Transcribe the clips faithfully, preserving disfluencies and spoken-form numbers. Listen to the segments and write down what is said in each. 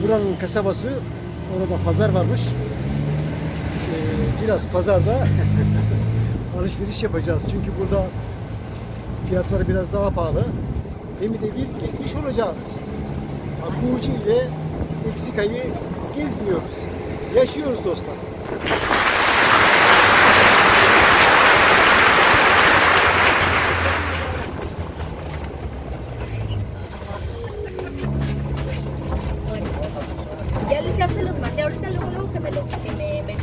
buranın kasabası. Orada pazar varmış. Ee, biraz pazarda alışveriş yapacağız. Çünkü burada fiyatları biraz daha pahalı. Hem de bir gezmiş olacağız. Apuci ile Meksika'yı gezmiyoruz. Yaşıyoruz dostlar. Ya les ya se los mandé ahorita luego luego que me lo que me, me...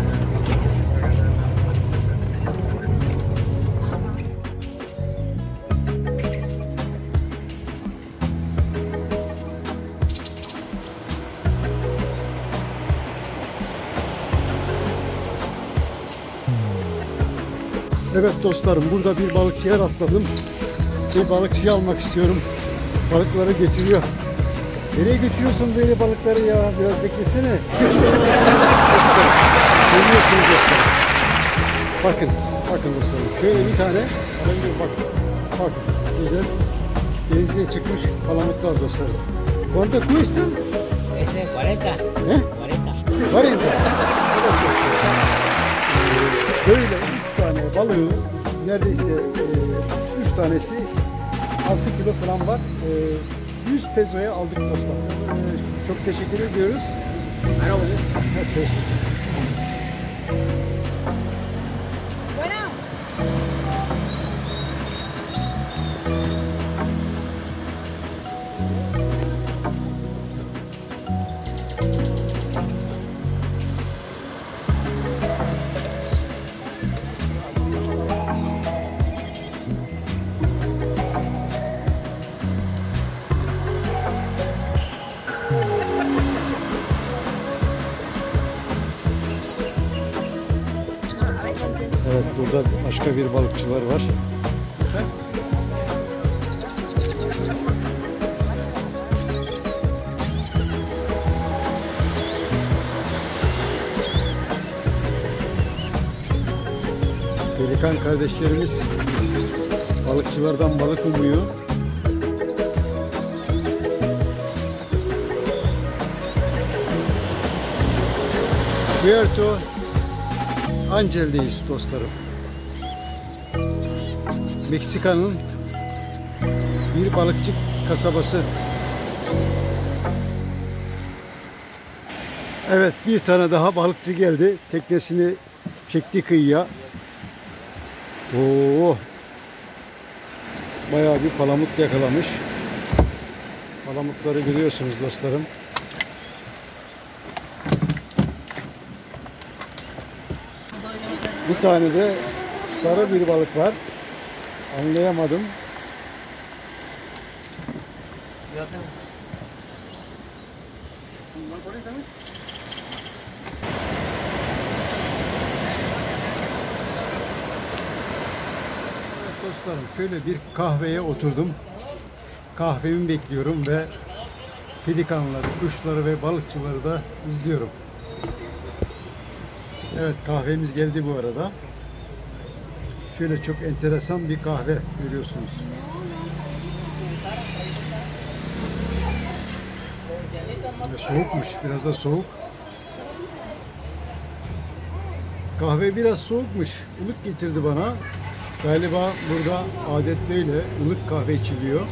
Evet dostlarım, burada bir balıkçıya rastladım. Bir balıkçıyı almak istiyorum. Balıkları getiriyor. Nereye götürüyorsun böyle balıkları ya? Biraz beklesene. Dostlarım, görüyorsunuz dostlarım. Bakın, bakın dostlarım. Şöyle bir tane, bak, bakın, güzel denizliğe çıkmış palamutlar dostlarım. ¿Cuánto cuesta? Ese cuarenta. Ne? cuarenta. Varenta. Evet dostlarım. Böyle üç tane balığı, neredeyse e, üç tanesi altı kilo falan var. E, yüz pesoya aldık dostlar. E, çok teşekkür ediyoruz. Merhaba. Bueno. Evet, burada başka bir balıkçılar var. Pelikan kardeşlerimiz balıkçılardan balık umuyor. Puerto Angel'deyiz dostlarım. Meksika'nın bir balıkçı kasabası. Evet, bir tane daha balıkçı geldi. Teknesini çekti kıyıya. Oo, bayağı bir palamut yakalamış. Palamutları görüyorsunuz dostlarım. Bir tane de sarı bir balık var. Anlayamadım. Evet dostlarım, şöyle bir kahveye oturdum. Kahvemi bekliyorum ve pelikanları, kuşları ve balıkçıları da izliyorum. Evet, kahvemiz geldi bu arada. Şöyle çok enteresan bir kahve görüyorsunuz. Ve soğukmuş, biraz da soğuk. Kahve biraz soğukmuş, ılık getirdi bana. Galiba burada adet böyle, ılık kahve içiliyor.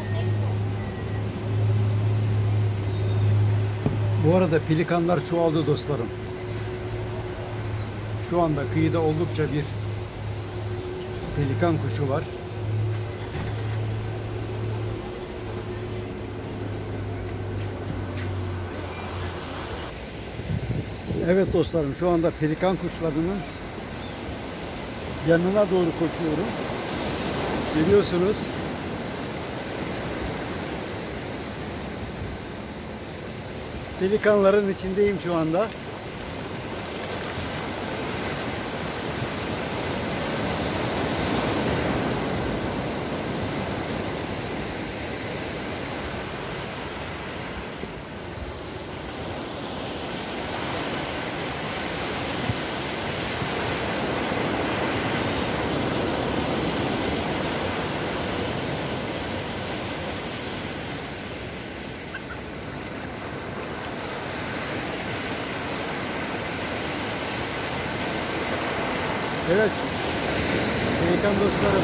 Bu arada pelikanlar çoğaldı dostlarım. Şu anda kıyıda oldukça bir pelikan kuşu var. Evet dostlarım, şu anda pelikan kuşlarının yanına doğru koşuyorum. Görüyorsunuz. Pelikanların içindeyim şu anda. Evet. Pelikan dostlarım.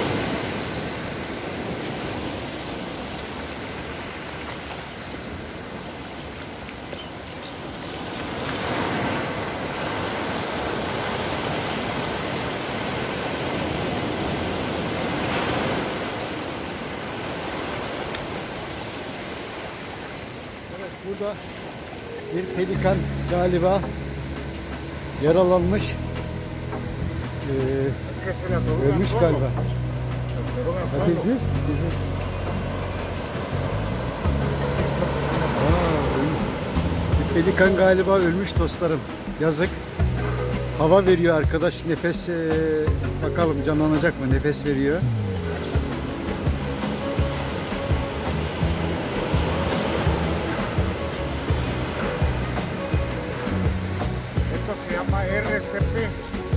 Evet, burada bir pelikan galiba yaralanmış. Ee, ölmüş galiba. What is this? This is... Aa, ölmüş. Bir pelikan galiba ölmüş dostlarım. Yazık. Hava veriyor arkadaş. Nefes ee, bakalım canlanacak mı? Nefes veriyor. Esto se llama R C P.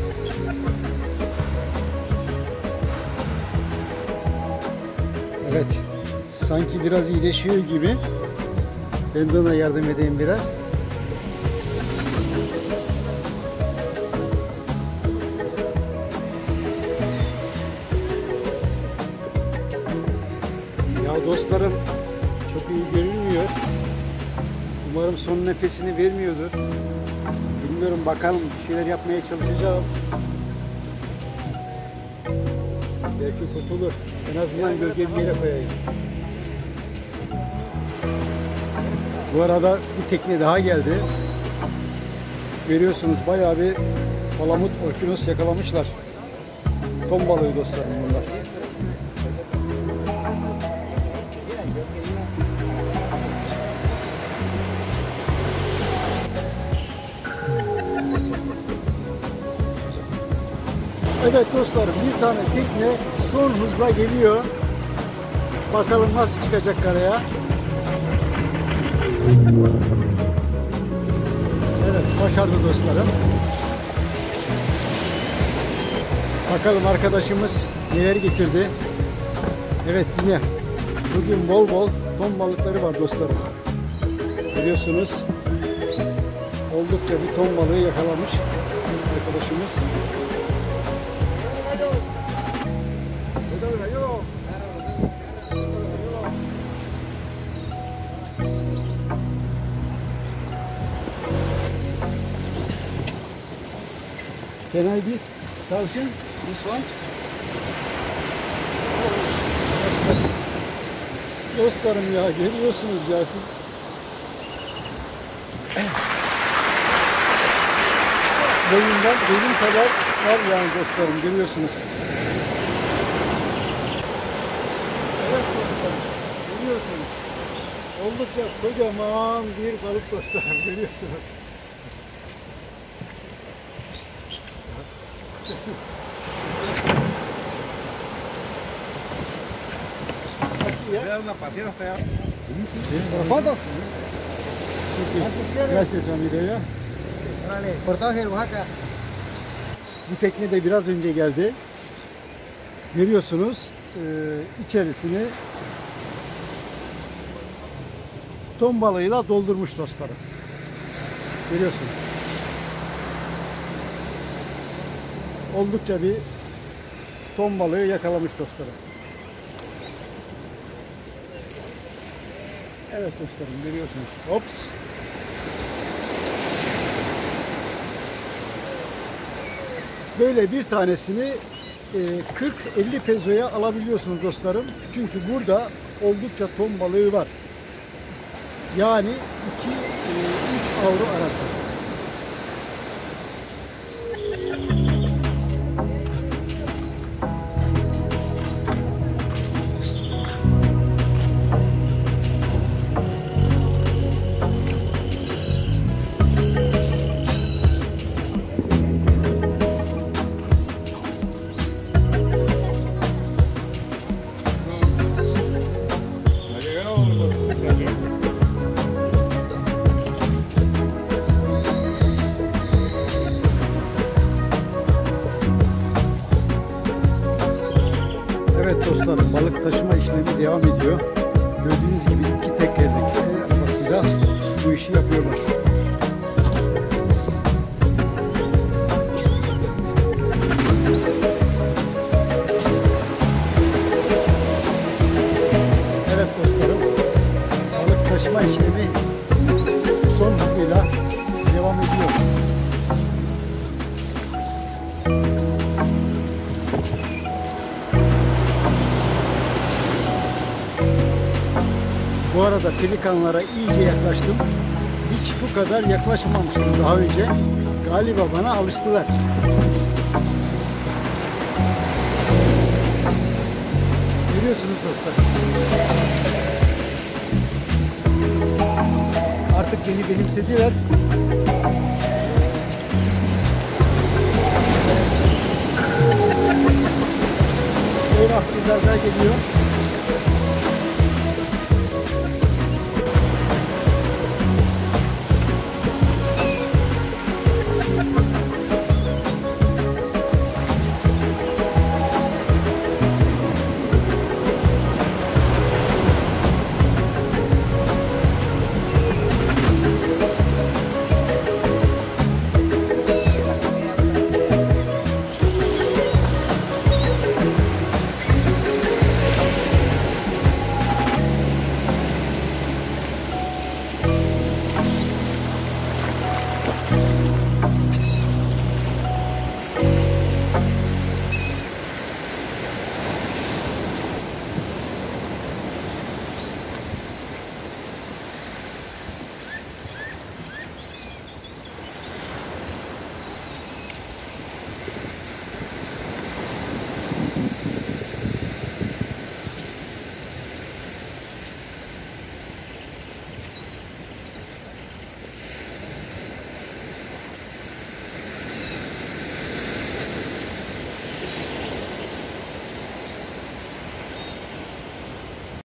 Evet. Sanki biraz iyileşiyor gibi. Ben de ona yardım edeyim biraz. Ya dostlarım, çok iyi görünmüyor. Umarım son nefesini vermiyordur. Bilmiyorum, bakalım, bir şeyler yapmaya çalışacağım. Belki kurtulur. En azından gölge bir yere koyayım. Bu arada bir tekne daha geldi. Görüyorsunuz bayağı bir palamut, orkinos yakalamışlar. Ton balığı dostlarım bunlar. Evet dostlarım, bir tane tekne son hızla geliyor. Bakalım nasıl çıkacak karaya. Evet, başardı dostlarım. Bakalım arkadaşımız neler getirdi. Evet, yine bugün bol bol ton balıkları var dostlarım. Görüyorsunuz. Oldukça bir ton balığı yakalamış arkadaşımız. Can I this tavşan? This one? Dostlarım ya, görüyorsunuz ya. Boyundan benim kadar var yani dostlarım, görüyorsunuz. Evet dostlarım, görüyorsunuz. Oldukça kocaman bir balık dostlarım, görüyorsunuz. Una pasión hasta allá. ¿Fotos? Gracias amigo ya. Portaje del Oaxaca. Bu tekne de biraz önce geldi. Görüyorsunuz e, içerisini ton balığıyla doldurmuş dostlarım. Görüyorsunuz. Oldukça bir ton balığı yakalamış dostlarım. Evet dostlarım, görüyorsunuz. Ops. Böyle bir tanesini kırk elli pezoya alabiliyorsunuz dostlarım. Çünkü burada oldukça ton balığı var. Yani iki üç avro arası. Evet dostlarım, balık taşıma işlemi devam ediyor. Gördüğünüz gibi iki tekerlekli el arabasıyla bu işi yapıyorlar. Bu arada pelikanlara iyice yaklaştım. Hiç bu kadar yaklaşmamıştım daha önce. Galiba bana alıştılar. Görüyorsunuz dostlar. Artık beni benimsediler. Eyvah, sizler daha geliyor.